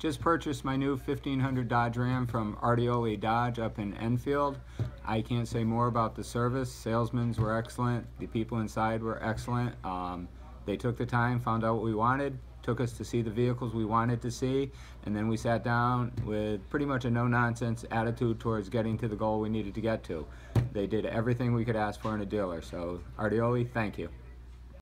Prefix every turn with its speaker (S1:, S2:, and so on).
S1: Just purchased my new 1500 Dodge Ram from Artioli Dodge up in Enfield. I can't say more about the service. Salesmen were excellent. The people inside were excellent. They took the time, found out what we wanted, took us to see the vehicles we wanted to see, and then we sat down with pretty much a no-nonsense attitude towards getting to the goal we needed to get to. They did everything we could ask for in a dealer. So Artioli, thank you.